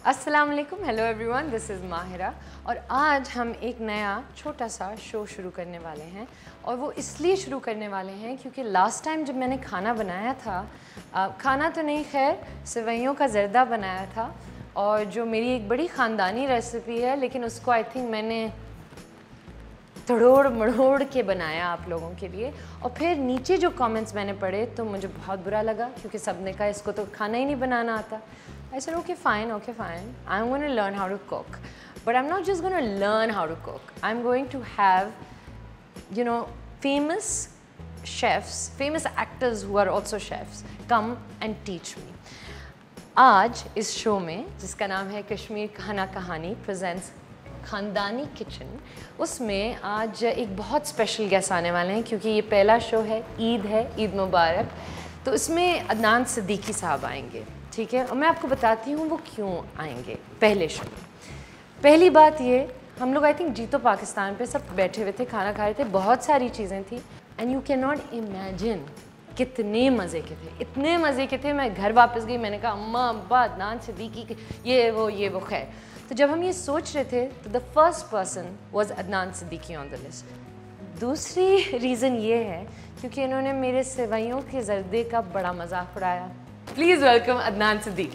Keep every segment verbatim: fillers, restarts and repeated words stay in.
अस्सलाम वालेकुम, hello everyone, this is Mahira और आज हम एक नया छोटा सा शो शुरू करने वाले हैं। और वो इसलिए शुरू करने वाले हैं क्योंकि लास्ट टाइम जब मैंने खाना बनाया था, आ, खाना तो नहीं खैर, सेवइयों का ज़र्दा बनाया था और जो मेरी एक बड़ी ख़ानदानी रेसिपी है, लेकिन उसको आई थिंक मैंने तड़ोड़ मड़ोड़ के बनाया आप लोगों के लिए। और फिर नीचे जो कमेंट्स मैंने पढ़े तो मुझे बहुत बुरा लगा क्योंकि सब ने कहा इसको तो खाना ही नहीं बनाना आता। I said, okay, fine, okay, fine. I'm going to learn how to cook. But I'm not just going to learn how to cook. I'm going to have, you know, famous chefs, famous actors who are also chefs, come and teach me. आज इस show में जिसका नाम है कश्मीर खाना कहानी presents ख़ानदानी kitchen, उसमें आज एक बहुत स्पेशल गेस्ट आने वाले हैं क्योंकि ये पहला शो है, ईद है, ईद मुबारक। तो इसमें अदनान सिद्दीकी साहब आएंगे, ठीक है। और मैं आपको बताती हूँ वो क्यों आएंगे पहले शो में। पहली बात ये, हम लोग आई थिंक जीतो पाकिस्तान पे सब बैठे हुए थे, खाना खा रहे थे, बहुत सारी चीज़ें थी and you can not imagine कितने मज़े के थे, इतने मज़े के थे। मैं घर वापस गई, मैंने कहा अम्मा अब्बा अदनान सिद्दीकी ये वो ये वो खैर। तो जब हम ये सोच रहे थे तो the first person was Adnan Siddiqui on the list. दूसरी रीज़न ये है क्योंकि इन्होंने मेरे सेवइयों के ज़र्दे का बड़ा मजाक उड़ाया। Please welcome Adnan Siddiqui.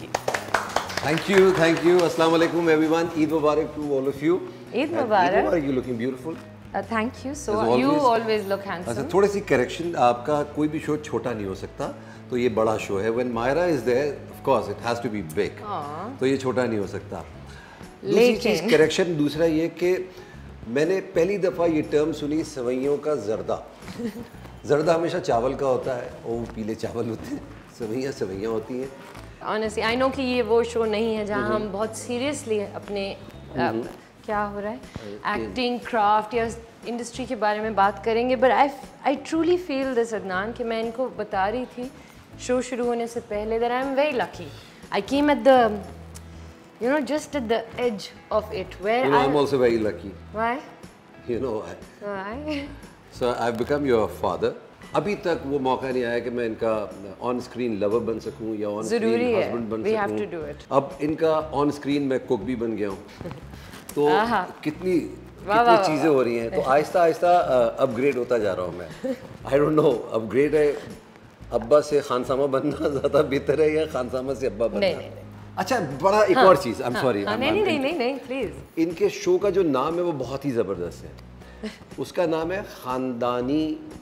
Thank you, thank you. अस्सलाम वालेकुम एवरीवन। ईद मुबारक to all of you. Eid मुबारक। You looking beautiful. Thank you so, you always look handsome. अच्छा, थोड़ी सी करेक्शन, आपका कोई भी शो छोटा नहीं हो सकता, तो ये बड़ा शो है। When Maira is there of course it has to be big, तो ये छोटा नहीं हो सकता। दूसरी चीज़ करेक्शन, दूसरा ये कि मैंने पहली दफ़ा ये टर्म सुनी सेवइयों का जर्दा। जर्दा हमेशा चावल का होता है और वो पीले चावल होते हैं, सेवइयाँ सेवइयाँ होती हैं। ऑनेस्टली आई नो कि ये वो शो नहीं है जहाँ हम बहुत सीरियसली अपने uh, क्या हो रहा है एक्टिंग क्राफ्ट या इंडस्ट्री के बारे में बात करेंगे। But I I truly feel this Adnan कि मैं इनको बता रही थी शो शुरू होने से पहले that I am very lucky. I came at the you know just at the edge of it where you know, I, I'm also very lucky. Why? You know I, Why? So I've become your father. अभी तक वो मौका नहीं आया कि मैं इनका on screen lover बन सकूं या ऑन स्क्रीन हस्बैंड बन We सकूं। have to do it. अब इनका ऑन स्क्रीन मैं कुक भी बन गया हूँ। तो कितनी कितनी चीज़ें हो रही हैं, तो आहिस्ता आहिस्ता अपग्रेड होता जा रहा हूँ मैं। आई डोंट नो अपग्रेड है अब्बा से खानसामा बनना ज़्यादा बेहतर है या खानसामा से अब्बा बनना? नहीं नहीं नहीं। अच्छा, बड़ा एक हाँ, और चीज़, आई एम सॉरी। नहीं नहीं नहीं नहीं प्लीज। इनके शो का जो नाम है वो बहुत ही ज़बरदस्त है। उसका नाम है ख़ानदानी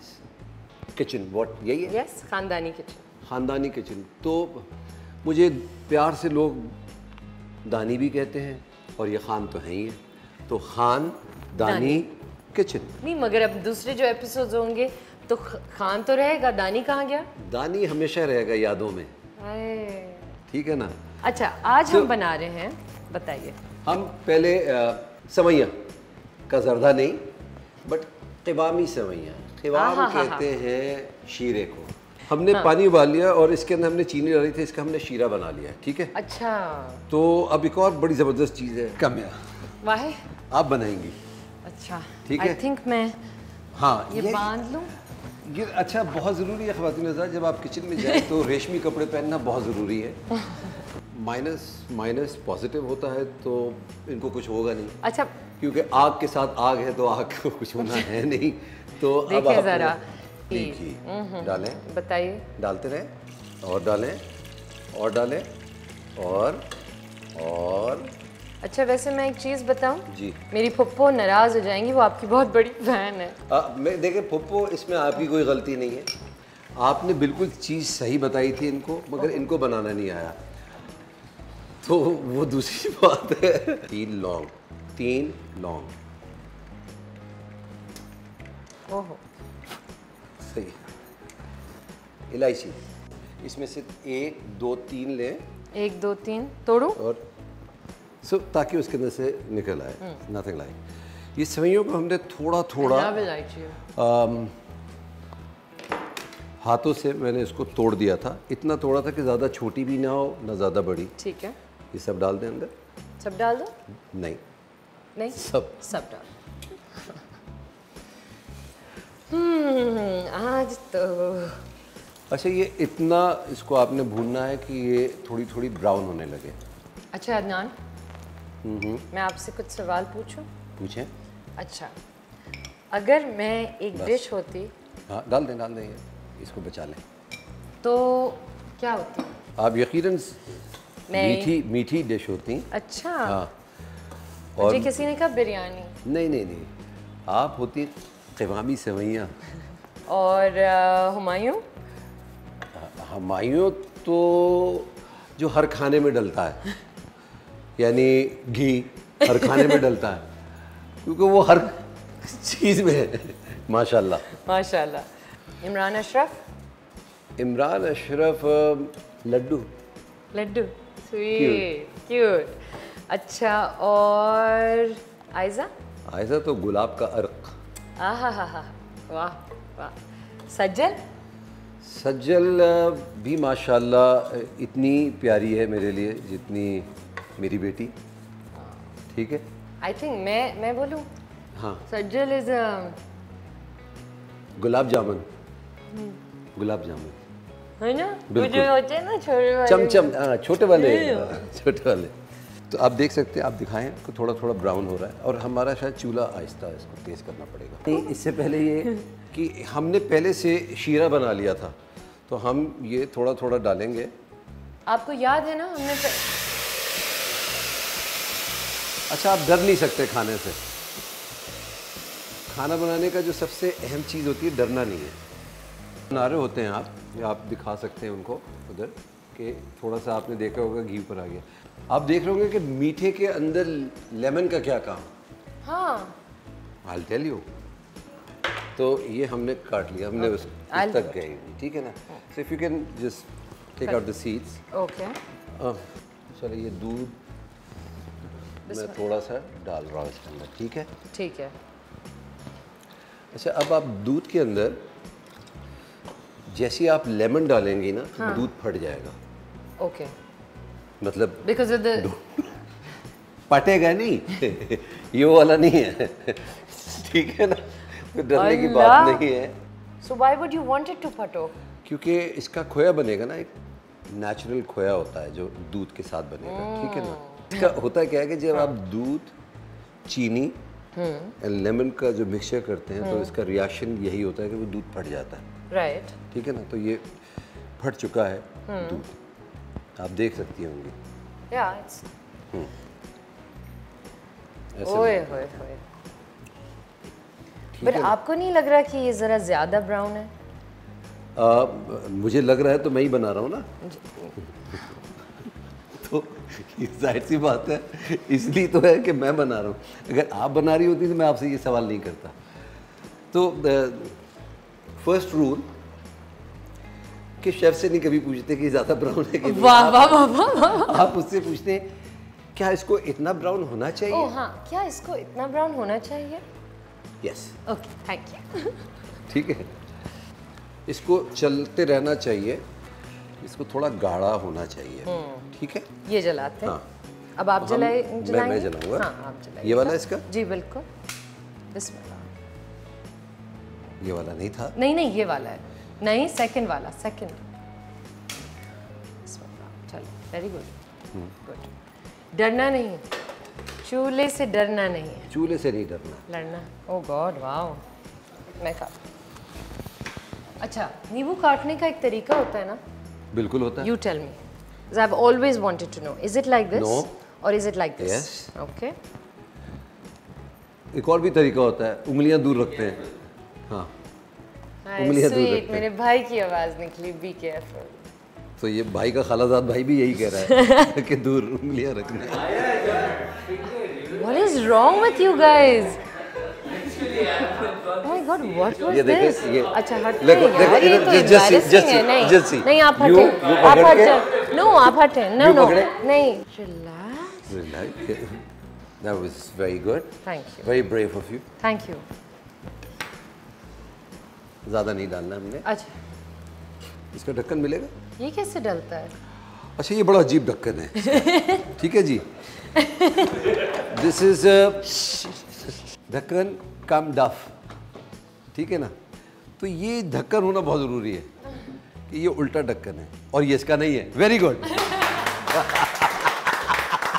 किचन। व्हाट, यही है? यस, ख़ानदानी किचन। ख़ानदानी किचन। तो मुझे प्यार से लोग दानी भी कहते हैं और ये खान तो है ही है, तो ख़ानदानी किचन। नहीं, मगर अब दूसरे जो एपिसोड्स होंगे तो खान तो रहेगा, दानी कहाँ गया? दानी हमेशा रहेगा यादों में, ठीक है ना? अच्छा, आज तो, हम बना रहे हैं, बताइए। हम पहले सेवइयाँ का जर्दा नहीं, बट क़िवामी सेवइयाँ। क़िवाम कहते हैं शीरे को। हमने हाँ। पानी उबाल लिया और इसके अंदर हमने चीनी डाली थी, इसका हमने शीरा बना लिया, ठीक है? अच्छा। तो अब एक और बड़ी ज़बरदस्त चीज़ है, कमिया। वाह, आप बनाएंगी? अच्छा, ठीक है। आई थिंक मैं हाँ ये, ये बांध लूँ। ये अच्छा बहुत ज़रूरी है ख़वातीन हज़रात, जब आप किचन में जाए तो रेशमी कपड़े पहनना बहुत ज़रूरी है। माइनस माइनस पॉजिटिव होता है तो इनको कुछ होगा नहीं। अच्छा, क्योंकि आग के साथ आग है तो आग को कुछ होना है नहीं। तो अब आप ज़रा देखिए, डालें, बताइए, डालते रहें और डालें और डालें और और अच्छा, वैसे मैं एक चीज़ बताऊं जी, मेरी फुप्पो नाराज़ हो जाएंगी, वो आपकी बहुत बड़ी फैन है। आ, मैं देखें फुप्पो, इसमें आपकी कोई गलती नहीं है, आपने बिल्कुल चीज़ सही बताई थी इनको, मगर इनको बनाना नहीं आया, तो वो दूसरी बात है। तीन लौंग, तीन लौंग, ओहो सही। इलायची, इसमें से एक दो तीन लें, एक दो तीन तोड़ो और सो so, ताकि उसके अंदर से निकल आए, नथिंग लाइक। ये सेवइयों को हमने थोड़ा थोड़ा आम, हाथों से मैंने इसको तोड़ दिया था, इतना तोड़ा था कि ज़्यादा छोटी भी ना हो ना ज़्यादा बड़ी। ठीक है, ये सब डाल दें अंदर। सब डाल दो? नहीं नहीं, सब सब डाल। हम्म, आज तो अच्छा, ये इतना इसको आपने भूनना है कि ये थोड़ी थोड़ी ब्राउन होने लगे। अच्छा अदनान, मैं आपसे कुछ सवाल पूछूं? पूछें। अच्छा, अगर मैं एक डिश होती, हाँ डाल दें डाल दें, ये इसको बचा लें, तो क्या होती? आप यकीनन मैं मीठी मीठी डिश होती। अच्छा, हाँ, और मुझे किसी ने कहा बिरयानी। नहीं नहीं नहीं, आप होती क़वामी सेवइयाँ। और अ, हुमायूं? हुमायूं तो जो हर खाने में डलता है, यानी घी हर खाने में डलता है, क्योंकि वो हर चीज़ में है। माशाल्लाह माशाल्लाह। इमरान अशरफ? इमरान अशरफ लड्डू। Laddoo, sweet cute. अच्छा, और आयजा? आयजा तो गुलाब का अर्क। आहा हा हा, वाह वाह। सज्जल? सज्जल भी माशाल्लाह इतनी प्यारी है मेरे लिए जितनी मेरी बेटी। ठीक है, आई थिंक मैं मैं बोलूँ? हाँ, सज्जल इज गुलाब जामुन। गुलाब जामुन है ना, बिल्कुल। जो होते हैं ना छोटे वाले, चमचम, हाँ छोटे वाले, छोटे वाले। तो आप देख सकते हैं, आप दिखाएं कि थोड़ा थोड़ा ब्राउन हो रहा है, और हमारा शायद चूल्हा आहिस्ता है, इसको तेज़ करना पड़ेगा। नहीं, इससे पहले ये कि हमने पहले से शीरा बना लिया था, तो हम ये थोड़ा थोड़ा डालेंगे। आपको याद है ना हमने प... अच्छा, आप डर नहीं सकते खाने से। खाना बनाने का जो सबसे अहम चीज़ होती है, डरना नहीं है। बना रहे होते हैं आप, या आप दिखा सकते हैं उनको उधर, कि थोड़ा सा आपने देखा होगा घी पर आ गया। आप देख रहे होंगे कि मीठे के अंदर लेमन का क्या काम। हाँ, I'll tell you। तो ये हमने काट लिया, हमने उस उस तक गए, ठीक है ना। So if you can just take out the seeds. Okay. चलो, ये दूध मैं थोड़ा सा डाल रहा हूँ इसके अंदर, ठीक है। ठीक है। अच्छा, अब आप दूध के अंदर जैसे आप लेमन डालेंगी ना, तो दूध फट जाएगा। ओके, मतलब बिकॉज ऑफ द पटेगा नहीं। ये वो वाला नहीं है। ठीक है ना, तो डरने की बात नहीं है। So why would you want it to फटो? क्योंकि इसका खोया बनेगा ना, एक नेचुरल खोया होता है जो दूध के साथ बनेगा, ठीक है ना। इसका होता क्या है कि जब आप दूध, चीनी और लेमन का जो मिक्सचर करते हैं, तो इसका रिएक्शन यही होता है कि वो दूध फट जाता है। राइट, ठीक है ना। तो ये फट चुका है दूध, आप देख सकती होंगी। या इट्स ऐसे ओए होए होए। बट आपको नहीं लग रहा कि ये ज़रा ज़्यादा ब्राउन है? आ, मुझे लग रहा है तो मैं ही बना रहा हूँ ना। तो जाहिर सी बात है, इसलिए तो है कि मैं बना रहा हूँ। अगर आप बना रही होती तो मैं आपसे ये सवाल नहीं करता। तो फर्स्ट रूल कि शेफ से नहीं कभी पूछते कि ज़्यादा ब्राउन है कि नहीं। वाह वाह वाह वाह। आप उससे पूछते हैं क्या इसको इतना ब्राउन होना चाहिए। ओह हाँ, क्या इसको इतना ब्राउन होना चाहिए? Yes, okay, thank you. ठीक है। इसको चलते रहना चाहिए, इसको थोड़ा गाढ़ा होना चाहिए, ठीक है। ये जलाते हैं। हाँ, अब आप जलाए मैं मैं जलाऊंगा। हाँ, आप जलाइए। ये वाला इसका? जी बिल्कुल। बिस्मिल्लाह। ये वाला नहीं था? नहीं नहीं, ये वाला है। नहीं, सेकंड वाला, सेकंड। चलो, वेरी गुड गुड। डरना नहीं, चूल्हे से डरना नहीं है। चूल्हे से नहीं डरना, लड़ना। Oh God, wow. मैं खा अच्छा, नींबू काटने का एक तरीका होता है ना? बिल्कुल होता है। You tell me. Because I've always wanted to know. Is it like this? No. Or is it like this? Yes. Okay. एक और भी तरीका होता है, उंगलियां दूर रखते हैं। हाँ, उंगलियां दूर रखते हैं। मेरे भाई की आवाज निकली। Be careful. तो ये भाई का खालाजाद भाई भी यही कह रहा है कि दूर उंगलियां रखना। What is wrong with you guys? Oh my God, what was ये देखें, this? ये अच्छा हट देखो, यार, देखो, ये इधर तो just- just see, embarrassing just है। see, नहीं just see. नहीं, आप You- हटें। you आप पकड़ हट के- जाओ। No, आप हटें। No, You no, पकड़े? नहीं। Relax. That was very good. Thank you. Very brave of you. Thank you. ज़्यादा नहीं डालना हमने। अच्छा, इसका ढक्कन मिलेगा? ये कैसे डलता है? अच्छा, ये बड़ा अजीब ढक्कन है। ठीक है जी। दिस इज ढक्कन कम डफ, ठीक है ना। तो ये ढक्कन होना बहुत ज़रूरी है कि ये उल्टा ढक्कन है और ये इसका नहीं है। Very good.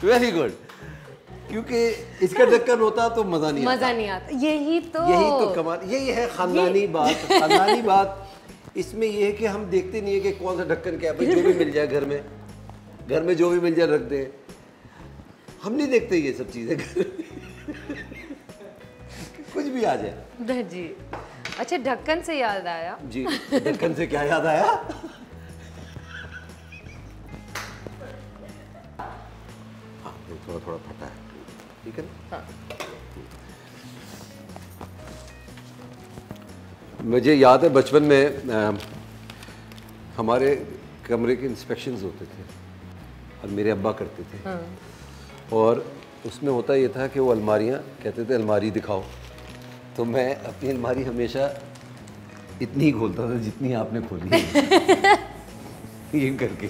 वेरी गुड, क्योंकि इसका ढक्कन होता तो मजा नहीं मजा आता। नहीं आता, यही तो यही तो कमाल, यही है खानदानी बात। खानदानी बात इसमें ये है कि हम देखते नहीं है कि कौन सा ढक्कन क्या है, जो भी मिल जाए घर में, घर में जो भी मिल जाए रख दे। हम नहीं देखते ये सब चीजें कुछ भी आ जाए जी। अच्छा, ढक्कन से याद आया जी, ढक्कन से क्या याद आया? हाँ, थोड़ा थोड़ा फटा है, ठीक है ना? हाँ। मुझे याद है बचपन में आ, हमारे कमरे के इंस्पेक्शंस होते थे और मेरे अब्बा करते थे। हाँ। और उसमें होता ये था कि वो अलमारियाँ कहते थे अलमारी दिखाओ, तो मैं अपनी अलमारी हमेशा इतनी ही खोलता था जितनी आपने खोली है ये करके।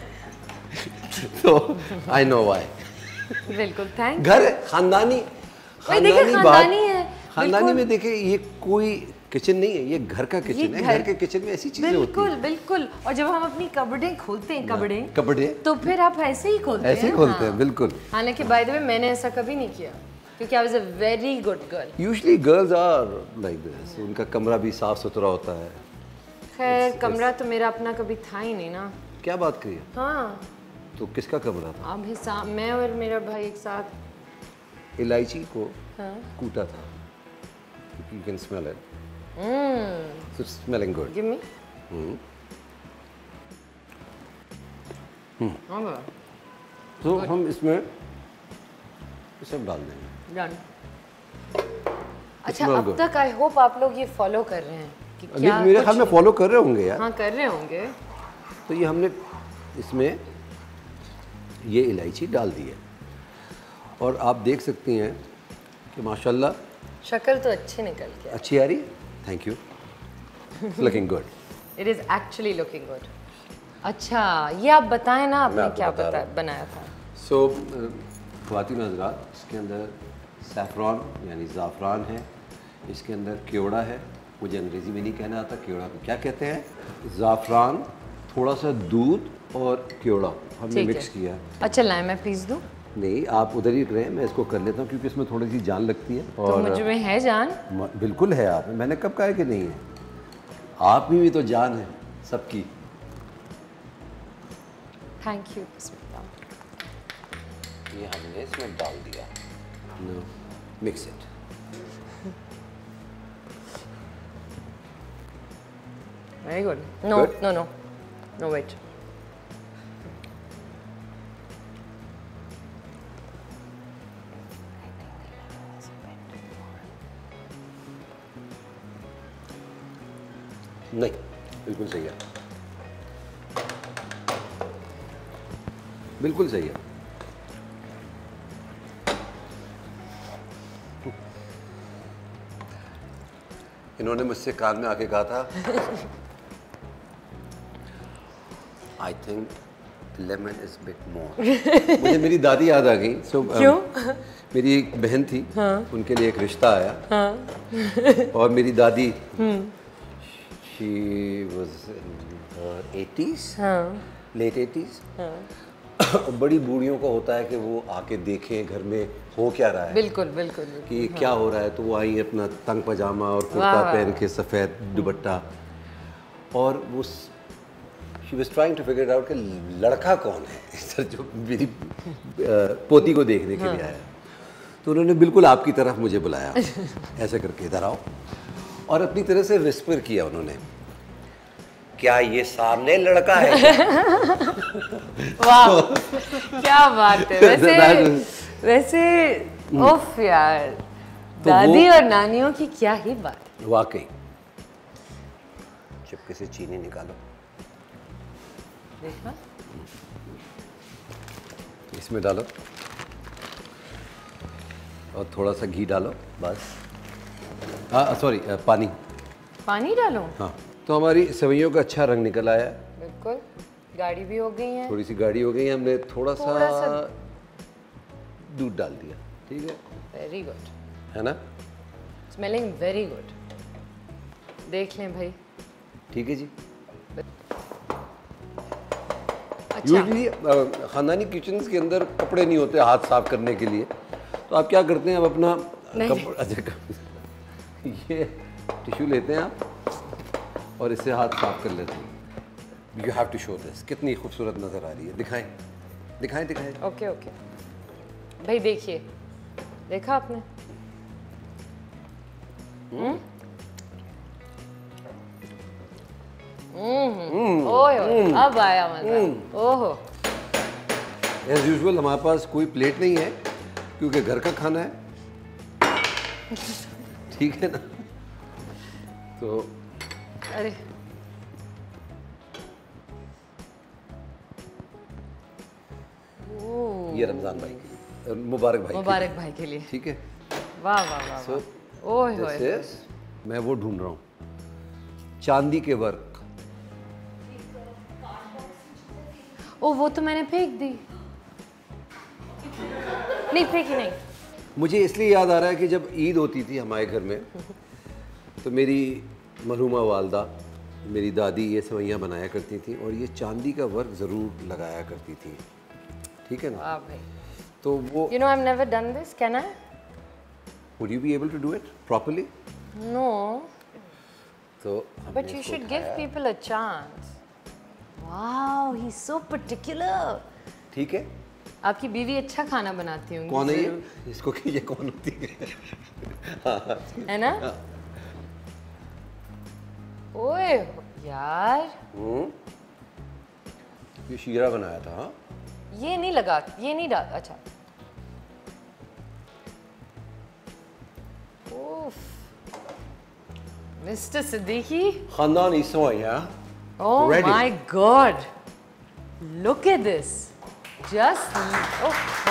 तो आई नो व्हाई। बिल्कुल, थैंक घर खानदानी खानदानी बात खानदानी है, खानदानी में देखे ये कोई किचन नहीं है, ये घर का किचन है। घर के किचन में ऐसी चीजें होती हैं। बिल्कुल बिल्कुल। और जब हम अपनी कपड़ें खोलते हैं, कपड़े कपड़े तो फिर आप ऐसे ही खोलते हैं, ऐसे ही खोलते हैं। बिल्कुल। हालांकि बाय द वे मैंने ऐसा कभी नहीं किया, क्योंकि I was a very good girl. Usually girls are like this, उनका कमरा भी साफ सुथरा होता है। खैर, कमरा तो मेरा अपना कभी था ही नहीं ना। क्या बात करिए? हाँ, तो किसका कमरा था? अब हिसाब, मैं और मेरा भाई एक साथ इलायची को हाँ। कूटा था। You can smell it. Mm. So it's smelling good. Give me. Hmm. Okay. तो हम इसमें ये सब डाल देंगे। Done. अच्छा, अब तक आई होप आप लोग ये फॉलो कर रहे हैं कि क्या मेरे ख्याल में फॉलो कर रहे होंगे यार। हाँ, कर रहे होंगे। तो ये हमने इसमें ये इलायची डाल दी है और आप देख सकती हैं कि माशाल्लाह शक्ल तो अच्छी निकल के अच्छी आ रही है। Thank you, looking good. It is actually looking good. अच्छा, ये आप बताएं ना आपने क्या बता, बनाया था। सो ख्वातीन हज़रात, इसके अंदर सैफ़रॉन यानी ज़ाफ़रान है, इसके अंदर केवड़ा है। मुझे अंग्रेज़ी में नहीं कहना आता केवड़ा को क्या कहते हैं। ज़ाफ़रान, थोड़ा सा दूध और केवड़ा हमने मिक्स किया। अच्छा, लाए मैं प्लीज़ दूँ? नहीं, आप उधर ही रहें, मैं इसको कर लेता हूँ क्योंकि इसमें थोड़ी सी जान लगती है। और तो मुझ में है जान? बिल्कुल है। आप, मैंने कब कहा कि नहीं है? आप में भी तो जान है सबकी। Thank you. ये हमने इसमें डाल दिया। No, mix it. Very good. No no no no, wait. नहीं, बिल्कुल सही है, बिल्कुल सही है। इन्होंने मुझसे कान में आके कहा था I think lemon is bit more. मुझे मेरी दादी याद आ गई। सो so, क्यों? um, मेरी एक बहन थी। हाँ। उनके लिए एक रिश्ता आया। हाँ। और मेरी दादी she was in her eighties, late eighties. बड़ी बूढ़ियों को होता है कि वो आके देखें घर में हो क्या रहा है। बिल्कुल बिल्कुल, बिल्कुल। कि क्या हो रहा है। तो वो आई अपना तंग पजामा और कुर्ता पहन के, सफ़ेद दुपट्टा, और वो she was trying to figure out कि लड़का कौन है सर जो मेरी पोती को देखने के लिए आया। तो उन्होंने बिल्कुल आपकी तरफ मुझे बुलाया, ऐसे करके इधर आओ, और अपनी तरह से विस्पर किया उन्होंने, क्या ये सामने लड़का है? वाह, क्या बात है। वैसे वैसे ओफ यार, तो दादी और नानियों की क्या ही बात। वाकई। चुपके से चीनी निकालो, देखा? इसमें डालो और थोड़ा सा घी डालो, बस। हाँ सॉरी, पानी पानी डालो। हाँ, तो हमारी सेवइयों का अच्छा रंग निकल आया। बिल्कुल, गाढ़ी भी हो गई है, थोड़ी सी गाढ़ी हो गई। हमने थोड़ा, थोड़ा सा, सा दूध डाल दिया। ठीक है, वेरी गुड, है ना? Smelling very good. देख लें भाई। ठीक है जी। यूजली खानदानी किचन के अंदर कपड़े नहीं होते हाथ साफ करने के लिए, तो आप क्या करते हैं, आप अपना कप... अच्छा ये टिश्यू लेते हैं आप और इससे हाथ साफ कर लेते हैं। You have to show this. कितनी खूबसूरत नज़र आ रही है, दिखाएं दिखाएं दिखाएं। ओके ओके भाई, देखिए, देखा आपने? हम्म हम्म ओए ओए, अब आया मजा। ओहो, एज यूजुअल हमारे पास कोई प्लेट नहीं है क्योंकि घर का खाना है, ठीक है ना? तो अरे ये रमजान भाई के लिए, मुबारक भाई मुबारक भाई के लिए, ठीक है? वाह वाह वाह। So, ओए होए, this is, मैं वो ढूंढ रहा हूँ, चांदी के वर्क। ओ वो तो मैंने फेंक दी। नहीं फेंकी नहीं। मुझे इसलिए याद आ रहा है कि जब ईद होती थी हमारे घर में तो मेरी मरहुमा वालदा, मेरी दादी ये सेवइयाँ बनाया करती थी और ये चांदी का वर्क ज़रूर लगाया करती थी, ठीक है ना? वाह भाई। तो वो You know I've never done this, can I? would you be able to do it properly? No. तो But you should give people a chance. Wow, he's so particular. ठीक है। आपकी बीवी अच्छा खाना बनाती होंगी। कौन है ये? इसको कि ये कौन होती है? है ना? ओए यार, हम्म, ये शीरा बनाया था। हाँ, ये नहीं लगा, ये नहीं डाल। अच्छा, ओफ, मिस्टर सिद्दीकी। खानदानी सेवइयाँ। Oh Ready. my God! Look at this. Just oh.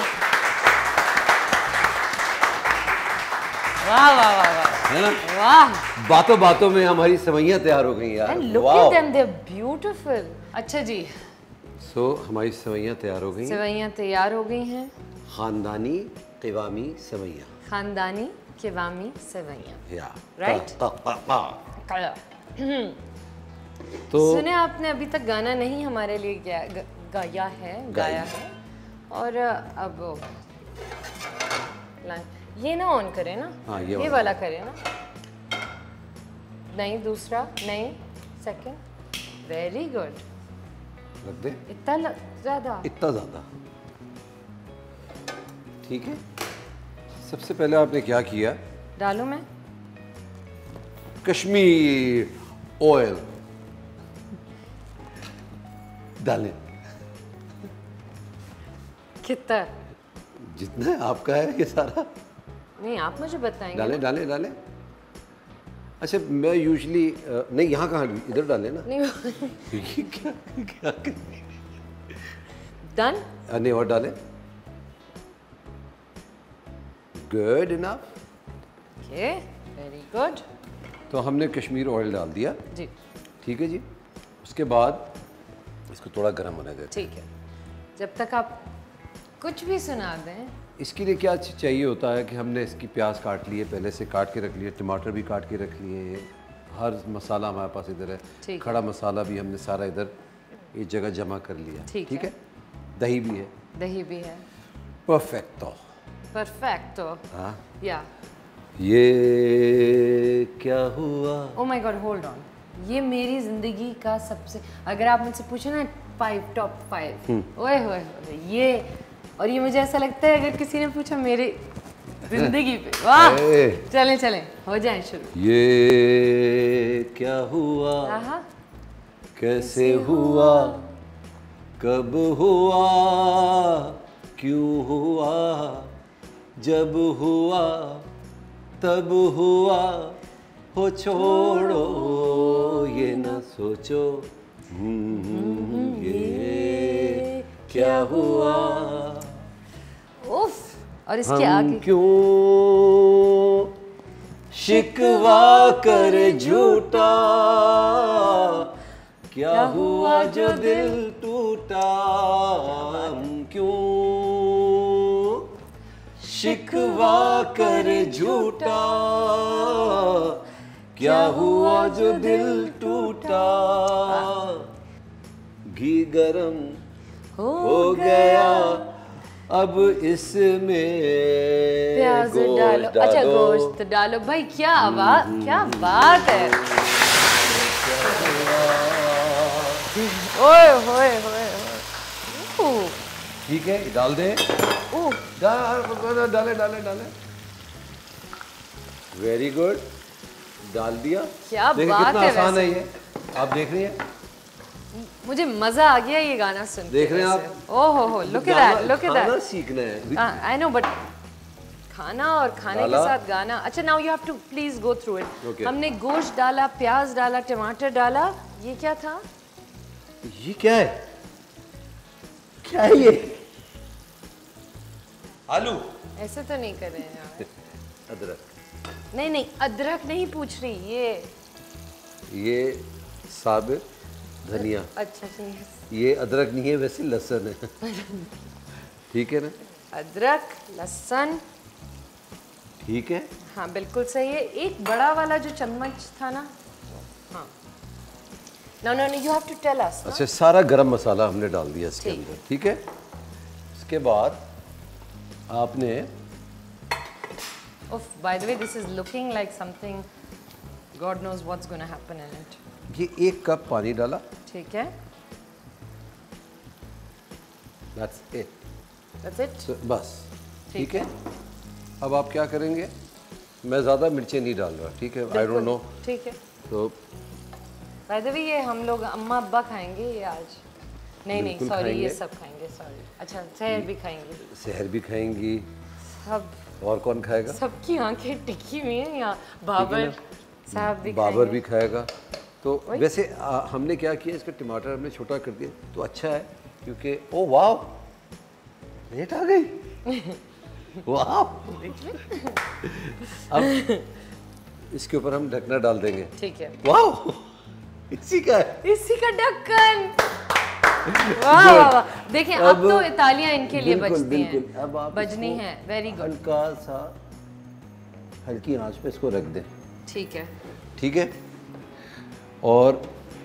वाह वाह वाह वाह, है ना? वाह। बातों बातों में हमारी सेवइयाँ तैयार हो गई यार। And look Wow. at them, they're beautiful. अच्छा जी, सो so, हमारी सेवइयाँ तैयार हो गई। सेवइयाँ तैयार हो गई हैं। खानदानी क़िवामी सेवइयाँ। खानदानी क़िवामी सेवइयाँ। या Right? ता, ता, ता, ता। तो सुने आपने अभी तक गाना नहीं हमारे लिए गाया, ग- गाया है, गाया है। और अब ला- ये ना ऑन करे ना, हाँ, ये ये वाला। वाला करे ना। नहीं, दूसरा नहीं, सेकंड। Very good. रख दे इतना ल- ज्यादा। इतना ज़्यादा, ठीक है। सबसे पहले आपने क्या किया, डालूं मैं? कश्मीर ऑयल डालें, कितना? जितना है आपका है ये सारा। नहीं, आप मुझे बताएंगे। डालें डालें डालें। अच्छा, मैं यूजली नहीं, यहाँ कहाँ, इधर डालें ना। नहीं, ये क्या क्या डन। नहीं, और डालें। Good enough. Okay, very good. तो हमने कश्मीर ऑयल डाल दिया, जी, ठीक है जी। उसके बाद इसको थोड़ा गर्म होने देते ठीक है। जब तक आप कुछ भी सुना दें। हैं। इसके लिए क्या चाहिए होता है कि हमने इसकी प्याज काट लिए, पहले से काट के रख लिए, टमाटर भी काट के रख लिए, हर मसाला हमारे पास इधर है, ठीक खड़ा मसाला भी हमने सारा इधर एक जगह जमा कर लिया, ठीक ठीक है। है। दही भी है, दही भी है। परफेक्टो। परफेक्टो। हाँ, या ये क्या हुआ। Oh my God, hold on. ये मेरी जिंदगी का सबसे, अगर आप मुझसे पूछो ना फाइव, टॉप फाइव, ओए होए होए, ये, और ये मुझे ऐसा लगता है अगर किसी ने पूछा मेरी जिंदगी पे, वाह। ए। चलें चलें, हो जाए शुरू। ये क्या हुआ, आहा, कैसे हुआ, कब हुआ, क्यों हुआ, जब हुआ तब हुआ, हो छोड़ो ये न सोचो, हम्म, ये क्या हुआ। उफ। और इसके हम आगे क्यों शिकवा कर झूठा, क्या हुआ जो दिल टूटा, हम क्यों शिकवा कर झूठा, क्या हुआ जो दिल टूटा। घी गरम हो, हो गया, अब इसमें प्याज गोश्त डालो। डालो। अच्छा गोश्त डालो भाई, क्या आवाज, क्या बात है। ओए होए होए होए। ठीक है, डाल दे। ओह डाले डाले डाले डाले। वेरी गुड, डाल दिया। क्या देखिए बात कितना है आसान है वैसे। ये, आप देख रही हैं। मुझे मजा आ गया ये गाना सुन के। देख रहे हैं वैसे। आप? ओह हो हो, look at that, look at खाना दैट। सीखना है। आई नो बट खाना और खाने के डाला। साथ गाना। अच्छा now you have to please go through it. Okay. हमने गोश्त डाला, प्याज डाला, टमाटर डाला, ये क्या था? ये क्या है? क्या है ये? आलू। ऐसे तो नहीं कर रहे हैं यार। अदरक। नहीं नहीं, अदरक नहीं पूछ रही, ये ये साबित धनिया। अच्छा ठीक है। ये अदरक नहीं है, वैसे लहसुन है। ठीक है ना? अदरक, लहसुन, ठीक है। हाँ बिल्कुल सही है। एक बड़ा वाला जो चम्मच था ना, हाँ। No no no, you have to tell us. अच्छा, सारा गरम मसाला हमने डाल दिया इसके ठीक। अंदर, ठीक है। इसके बाद आपने, Oof, by the way, this is looking like something. God knows what's going to happen in it. ये एक कप पानी डाला। ठीक है। That's it. That's it. So, बस ठीक ठीक है। अब आप क्या करेंगे? मैं ज़्यादा मिर्चें नहीं डाल रहा, ठीक है। I don't know. ठीक है। तो By the way, ये हम लोग अम्मा अब्बा खाएंगे ये आज। नहीं नहीं, बिल्कुल सॉरी, ये खाएंगे। सब खाएंगे, सॉरी। अच्छा, सहर भी खाएंगे। सहर भी खाएंगी। सब और कौन खाएगा? सबकी आंखें टिकी हुई हैं यहाँ। बाबर साहब भी बाबर भी खाएंगे। खाएगा। तो वैसे आ, हमने क्या किया, इसका टमाटर हमने छोटा कर दिया तो अच्छा है, क्योंकि ओ वाह, रेट आ गई। वाह। अब इसके ऊपर हम ढकना डाल देंगे। ठीक है। वाह, इसी का है। इसी का ढक्कन। वाह वाह वाह। देखिए अब तो इतालियां इनके लिए बिल्कुल, बजती हैं। बिल्कुल। अब आप बजनी इसको है। Very good. हल्का सा हल्की आंच पे इसको रख दें। ठीक है। ठीक है, और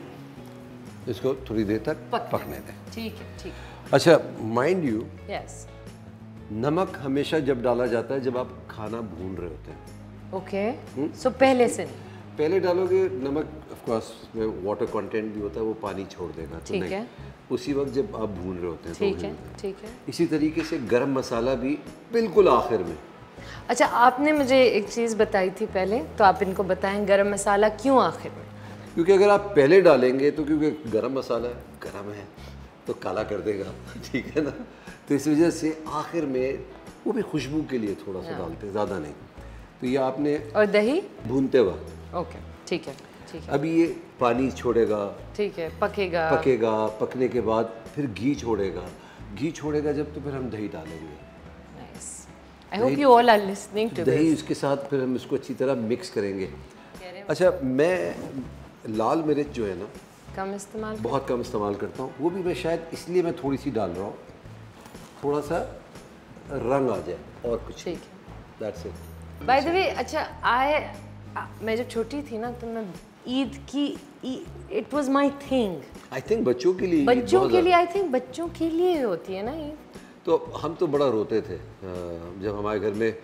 इसको थोड़ी देर तक पक- पकने दें। ठीक है, ठीक है। अच्छा, माइंड यू, यस। नमक हमेशा जब डाला जाता है जब आप खाना भून रहे होते हैं। ओके, सो पहले से नहीं। पहले डालोगे नमक, ऑफ कोर्स में वाटर कंटेंट भी होता है, वो पानी छोड़ देगा, तो ठीक नहीं। है। उसी वक्त जब आप भून रहे होते हैं तो ठीक है, भून दें। ठीक है। इसी तरीके से गरम मसाला भी बिल्कुल आखिर में। अच्छा, आपने मुझे एक चीज़ बताई थी पहले, तो आप इनको बताएं गरम मसाला क्यों आखिर में? क्योंकि अगर आप पहले डालेंगे तो क्योंकि गरम मसाला गरम है तो काला कर देगा। ठीक है ना? तो इस वजह से आखिर में वो भी खुशबू के लिए थोड़ा सा डालते हैं, ज़्यादा नहीं। तो ये आपने और दही? भूनते वक्त। ओके, ठीक है, ठीक है। अभी ये पानी छोड़ेगा, ठीक है, पकेगा। पकेगा, पकने के बाद फिर घी छोड़ेगा। घी छोड़ेगा जब, तो फिर हम दही डालेंगे। Nice. I hope you all are listening to dahi this. उसके साथ फिर हम इसको अच्छी तरह मिक्स करेंगे। अच्छा, मैं लाल मिर्च जो है ना कम इस्तेमाल। बहुत कम इस्तेमाल करता हूँ, वो भी मैं शायद इसलिए मैं थोड़ी सी डाल रहा हूँ, थोड़ा सा रंग आ जाए, और कुछ। ठीक है। That's it. By the way, अच्छा आई मैं जब छोटी थी ना तो मैं ईद की, it was my thing. I think बच्चों के लिए, बच्चों के लिए, आई थिंक बच्चों के लिए होती है ना ईद। तो हम तो बड़ा रोते थे जब हमारे घर में।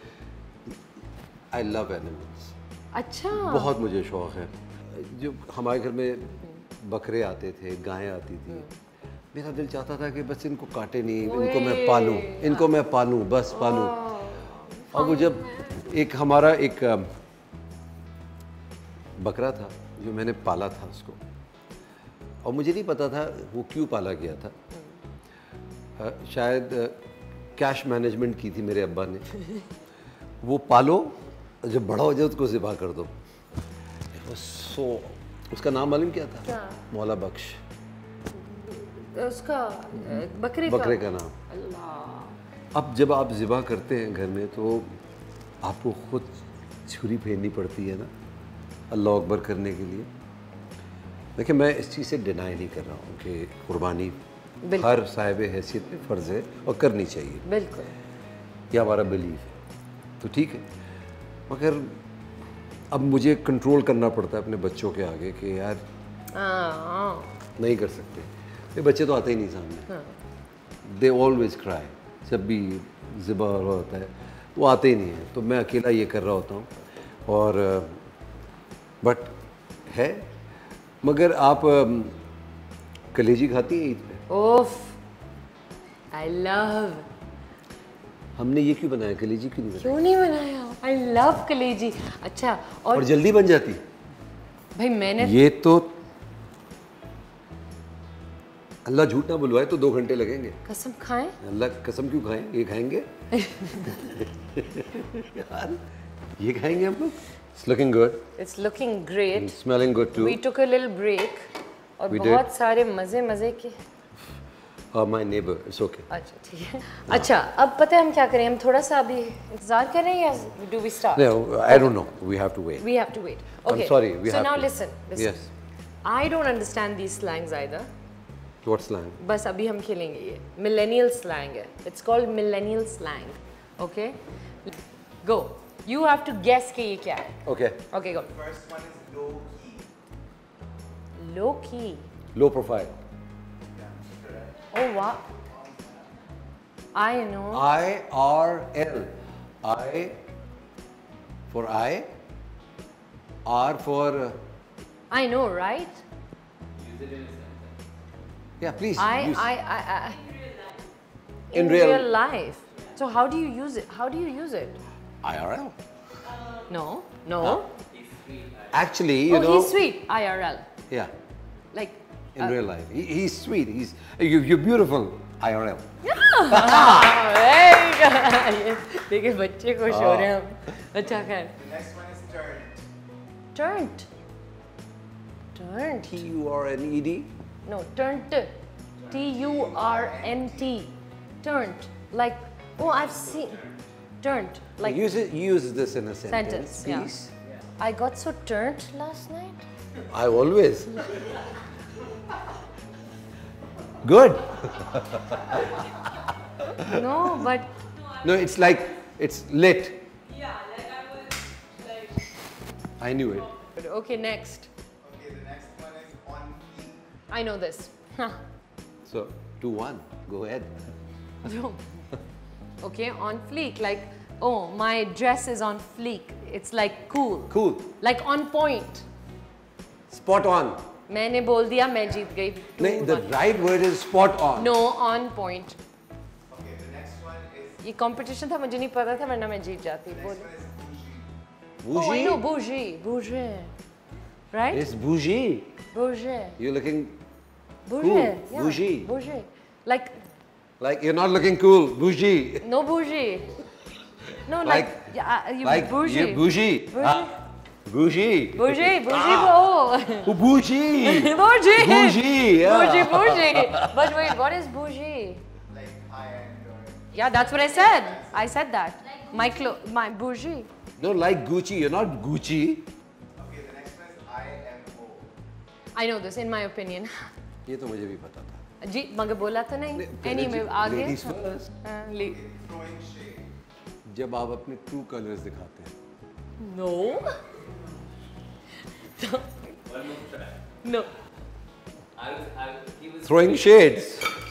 I love animals. अच्छा। बहुत मुझे शौक है। जो हमारे घर में बकरे आते थे, गायें आती थी, मेरा दिल चाहता था कि बस इनको काटे नहीं, इनको मैं पालूं, इनको मैं पालूं, बस पालूं। और वो जब एक हमारा एक बकरा था जो मैंने पाला था उसको, और मुझे नहीं पता था वो क्यों पाला गया था। शायद कैश मैनेजमेंट की थी मेरे अब्बा ने। वो पालो, जब बड़ा हो जाए उसको ज़िबा कर दो। सो उसका नाम मालूम क्या था? क्या? मौला बख्श। उसका बकरे बकरे का, का नाम। अल्लाह। अब जब आप ज़िबा करते हैं घर में तो आपको खुद छुरी फेरनी पड़ती है ना, अल्लाह अकबर करने के लिए। देखिए, मैं इस चीज़ से डिनाई नहीं कर रहा हूँ कि कुर्बानी हर साहिब हैसियत पे फ़र्ज़ है और करनी चाहिए। बिल्कुल, ये हमारा बिलीव है, तो ठीक है। मगर अब मुझे कंट्रोल करना पड़ता है अपने बच्चों के आगे कि यार हाँ, नहीं कर सकते। ये बच्चे तो आते ही नहीं सामने। हाँ। दे ऑलवेज क्राई, जब भी ज़िबा हो रहा होता है वो आते ही नहीं है, तो मैं अकेला ये कर रहा होता हूँ। और बट है, मगर आप कलेजी खाती हैं ईद पे? ओफ, आई लव। हमने ये क्यों बनाया, कलेजी क्यों नहीं बनाया? क्यों नहीं बनाया? आई लव कलेजी। अच्छा, और, और जल्दी बन जाती भाई मैंने ये तो, अल्लाह झूठ ना बुलवाए तो दो घंटे लगेंगे। कसम खाएं? अल्लाह कसम क्यों खाएं, ये खाएंगे यार ये खाएंगे हम लोग। It's looking good. It's looking great. It's smelling good too. We took a little break और We बहुत did. सारे मजे मजे के। Uh, my neighbor, it's okay. अच्छा ठीक है। अच्छा, अब पता है हम क्या करें? हम थोड़ा सा अभी इंतजार करें या do we start? No, I don't know. We have to wait. We have to wait. Okay. I'm sorry. We so have now to. listen. Listen. Yes. I don't understand these slangs either. What slang? बस अभी हम खेलेंगे ये millennial slang है. It's called millennial slang. Okay? Go. You have to guess कि ये क्या है. Okay. Okay, go. First one is low key. Low key. Low profile. Oh wow. I know. I R L. I for I. R for uh, I know, right? yeah. Please. I use. I I. I In in real- real life. So how do you use it? How do you use it? I R L. No, no. Actually, you oh, know. he's sweet. I R L. Yeah. Like. In uh, real life, he, he's sweet. He's you, you're beautiful. I R L. very good. देखिए बच्चे खुश हो रहे हैं हम. अच्छा खैर. The next one is turned. Turned. Turned. T U R N E D. No, turned. T U R N T. Turned. Like, oh, I've seen. Turned. Like Use it. Use this in a sentence, sentence. Yeah. please. I got so turned last night. I always. Good. No, but No, it's like it's lit. Yeah, like I was like. I knew it. okay. Next. Okay, the next one is on fleek. I know this. Huh. So two one. Go ahead. Okay, on fleek. Like, oh, my dress is on fleek. It's like cool. Cool. Like on point. Spot on. मैंने बोल दिया मैं जीत गई. नहीं, the right word is spot on. No, on point. Okay, the next one is ये competition था, मुझे नहीं पता था, वरना मैं जीत जाती. बोल. next one is bougie. Oh, I Bougie. know, bougie, bougie, right? It's bougie. Bougie, You're looking bougie, Cool, yeah, bougie. bougie. Like, like you're not looking cool. Bougie. no bougie. No, like, Like- yeah, uh, you Like bougie. you're bougie. Bougie. Ah, bougie. Bougie, bougie, oh. Oh, bougie. Bougie. Bougie. Yeah. Bougie, bougie. But wait, what is bougie? Like high end or Yeah, that's what I said. I said that. My clo- my bougie. No, like Gucci. You're not Gucci. okay, the next one is I M O. I know this, in my opinion. ये तो मुझे भी पता था. जी, मगर बोला तो नहीं. Anyway, आगे. Ladies first. हाँ, ले- Throwing shade. जब आप अपने true colors दिखाते हैं. No. No. I was, I was, he was Throwing shades.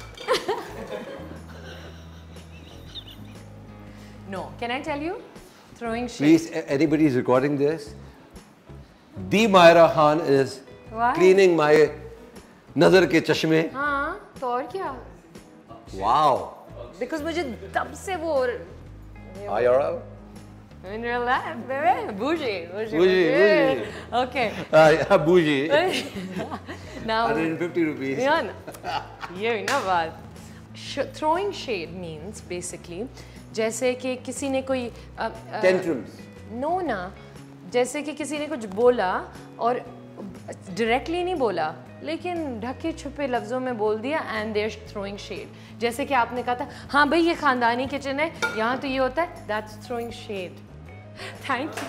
No. Can I tell you? Throwing shade. Please, a- anybody is recording this. The Myra Khan is Why? cleaning my nazar ke chashme. हाँ, तो और क्या? Wow. Because मुझे तब से वो I R L. in real life, baby, bougie, bougie, Bougie, bougie. Okay. Uh, bougie. Now. one hundred fifty rupees. Yeah, ना. ये ना बात. Sh- throwing shade means basically जैसे कि किसी ने कोई uh, uh, Tantrums. नो ना, जैसे कि किसी ने कुछ बोला और डायरेक्टली नहीं बोला लेकिन ढके छुपे लफ्ज़ों में बोल दिया एंड देयर थ्रोइंग शेड. जैसे कि आपने कहा था हाँ भाई ये ख़ानदानी किचन है, यहाँ तो ये होता है, that's throwing shade. Thank you.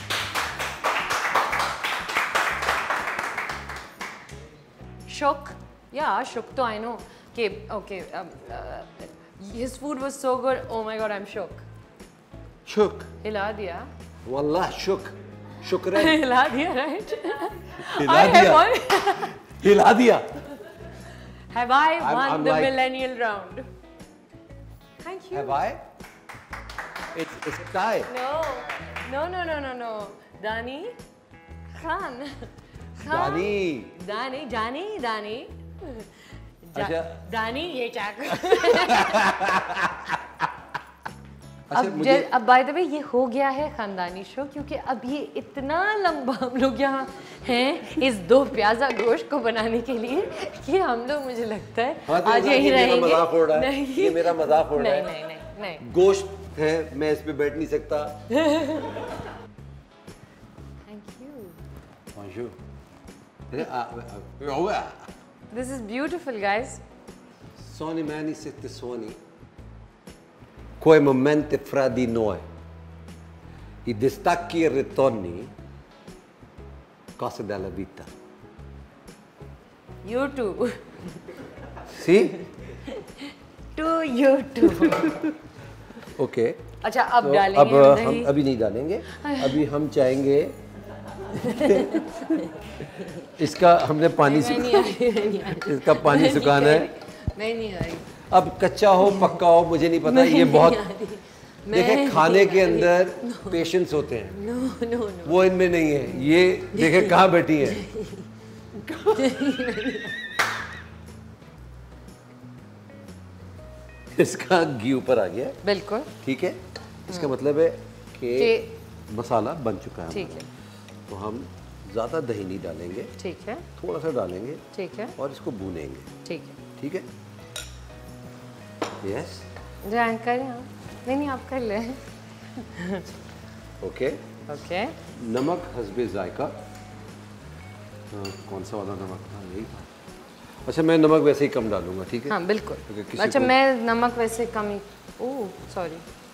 Shook, yeah shook तो आई नो कि okay his food was so good, oh my God I am shook. Shook. हिला दिया. Wallah, shook. Shukran. हिला दिया, राइट? हिला I have दिया. won. हिला दिया. Have I I'm- won I'm the like- millennial round? Thank you. Have I? It's, it's a tie. No, no, no, no, no, no. Dani, Khan. Khan. Dani. Dani, Dani, Dani. अच्छा। दानी ये चाक। अच्छा, अब मुझे अब bye the वे ये हो गया है खानदानी शो, क्योंकि अब ये इतना लंबा हम लोग यहाँ हैं इस दो प्याजा गोश्त को बनाने के लिए कि हम लोग, मुझे लगता है हाँ, तो आज ये यहीं मेरा रहेंगे। मजाक उड़ रहा है। नहीं, ये मेरा मजाक उड़ रहा नहीं, है। नहीं, नहीं, नहीं। गोश्त है, मैं इस पे बैठ नहीं सकता। Thank you. Bonjour. Ah, This is beautiful, guys. Sono mani sette suoni. Quei momenti fra di noi. I distacchi e ritorni. Cose della vita. You too. See? To you too. Okay. अच्छा, अब तो डालेंगे अब हम हम दही। अभी नहीं डालेंगे। अभी हम चाहेंगे इसका हमने पानी मैं सुखा नहीं आ रही, मैं नहीं आ रही। इसका पानी मैं नहीं सुखाना आ है। रही, मैं नहीं आ रही। अब कच्चा हो पक्का हो मुझे नहीं पता, मैं ये नहीं बहुत आ रही। देखे मैं खाने नहीं के आ रही। अंदर पेशेंस होते हैं, नो नो नो। वो इनमें नहीं है। ये देखे कहाँ बैठी है। इसका घी ऊपर आ गया, बिल्कुल ठीक है। इसका मतलब है कि कि मसाला बन चुका है ठीक हमारा। है, तो हम ज़्यादा दही नहीं डालेंगे, ठीक है, थोड़ा सा डालेंगे ठीक है, और इसको भूनेंगे, ठीक है। ठीक है। यस, जाए करें आप? नहीं नहीं, आप कर लें। ओके। ओके। नमक हस्बे जायका। हाँ, कौन सा वाला नमक था? यही था। अच्छा, मैं नमक वैसे ही कम डालूंगा, ठीक है। हाँ बिल्कुल। अगर किसी अच्छा, को- मैं नमक वैसे कम ही। Oh sorry.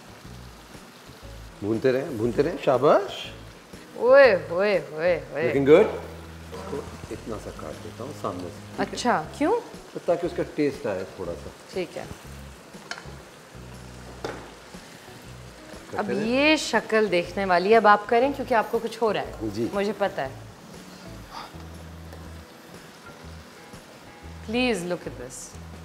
भूनते रहें, भूनते रहें, शाबाश। ओए ओए ओए ओए। Looking good. तो इतना सा काट देता हूँ सामने से, अच्छा, क्यों? तो ताकि उसका टेस्ट आए थोड़ा सा। ठीक है। करते अब रहें। ये शक्ल देखने वाली है। अब आप करें, क्योंकि आपको कुछ हो रहा है। जी। मुझे पता है। Please look at this.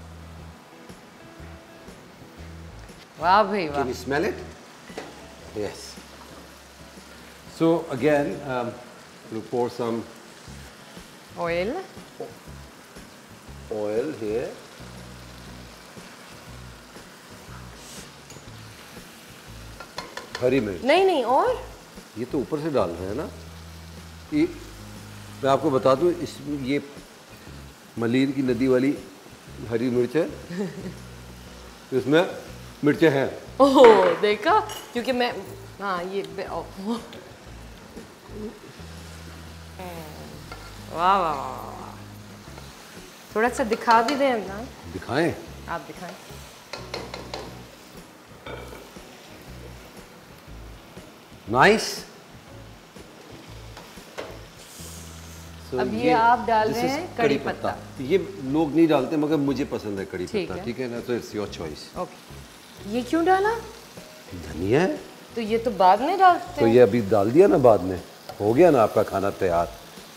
वाह भाई वाह। Can you smell it? Yes. So again, um, we'll pour some oil. oil here. हरी मिर्च, नहीं नहीं, और ये तो ऊपर से डाल रहे हैं ना। ये मैं आपको बता दूं, इस ये मलीर की नदी वाली हरी मिर्च है। इसमें मिर्चें हैं। ओह देखा, क्योंकि मैं, हाँ ये बे- ओ, वाह वाह वाह वाह। थोड़ा सा दिखा भी दें ना, दिखाएं। आप दिखाएं। नाइस। अब ये आप डाल रहे हैं कड़ी पत्ता। ये लोग नहीं डालते मगर मुझे पसंद है कड़ी ठीक पत्ता, है। ठीक है ना। तो इट्स योर चॉइस। ओके। ये क्यों डाला? धनिया है तो ये तो बाद में डालते तो हैं। ये अभी डाल दिया ना, बाद में हो गया ना आपका खाना तैयार।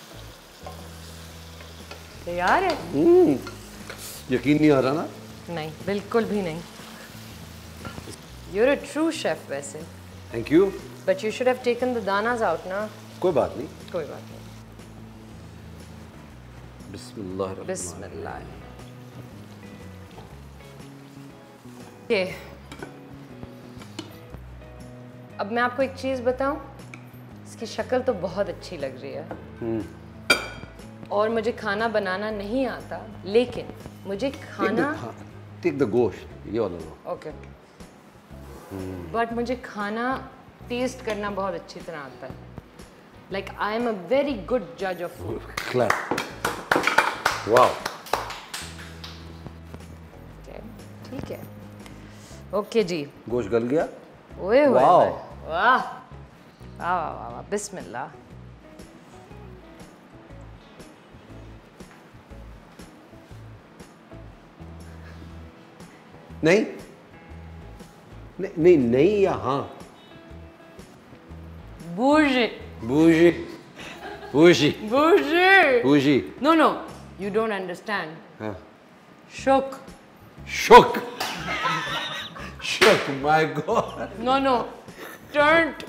तैयार है? हम्म, यकीन नहीं आ रहा ना। नहीं, बिल्कुल भी नहीं। You're a true chef वैसे। Thank you. But you should have taken the danas out ना। कोई बात नहीं। कोई बात नहीं। बिस्मिल्लाह। बिस्मिल्लाह। ये अब मैं आपको एक चीज़ बताऊं, इसकी शक्ल तो बहुत अच्छी लग रही है और मुझे खाना बनाना नहीं आता, लेकिन मुझे खाना टेक द गोश्त, ये वाला लो। ओके, बट मुझे खाना टेस्ट करना बहुत अच्छी तरह आता है। Like I am a very good जज ऑफ फूड। क्लैप। वाओ। ठीक है, ओके जी। गोश्त गल गया। ओए ओए वाह। ओए, वाह वाह वाह वाह वाह, बिस्मिल्लाह। नहीं नहीं नहीं, नहीं या हाँ? बूझी बूजी बूजी बूझी। बूजी। No no, you don't understand. हाँ। Shook. Shuk Shook, my God. No, no. Turned.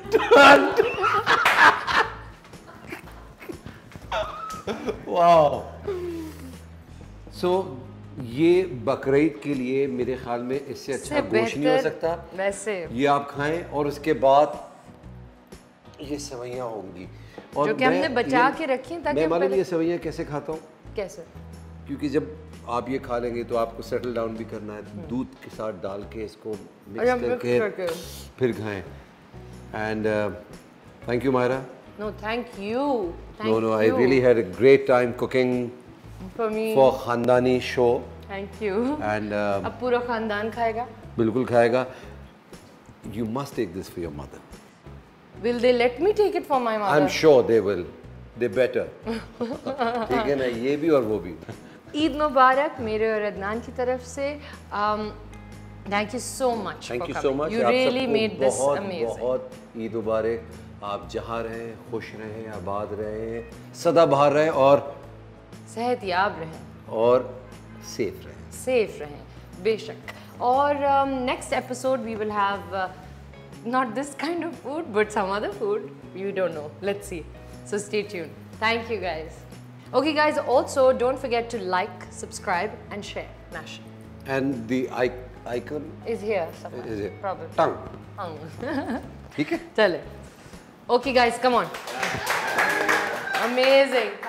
Wow. So ये बकरीद के लिए मेरे ख्याल में इससे अच्छा इससे गोश्त नहीं हो बेहतर सकता। वैसे ये आप खाएं और उसके बाद ये सेवइयाँ होंगी और जो कि मैं हमने बचा ये- के रखी हैं ताकि मैं मालूम पहले- ये सेवइयाँ कैसे खाता हूँ, कैसे? क्योंकि जब आप ये खा लेंगे तो आपको सेटल डाउन भी करना है, दूध के साथ डाल के इसको अच्छा, मिक्स mix करके करके। फिर खाएं। And thank you Myra. No, thank you. Thank No, no, I you really had a great time cooking for me. for Khandani show Thank you. and uh, अब पूरा खानदान खाएगा? बिल्कुल खाएगा। You must take this for your mother. Will they let me take it for my mother? I'm sure they will. They better. ठीक है ना, ये भी और वो भी। ईद मुबारक मेरे और अदनान की तरफ से। um, Thank you so much Thank for you coming. so much. You आप really सबको made this बहुत amazing. बहुत ईद मुबारक। आप जहाँ रहें, खुश रहें, आबाद रहें, सदा बहार रहें और सेहतयाब रहें और सेफ रहें। सेफ रहें बेशक। और next episode we will have not this kind of food but some other food, you don't know, let's see, so stay tuned. Thank you guys. Okay guys, also don't forget to like, subscribe and share. Mash And the icon is here somewhere. is it? Probably. Tongue. ठीक है? चले. Okay guys, come on. Amazing.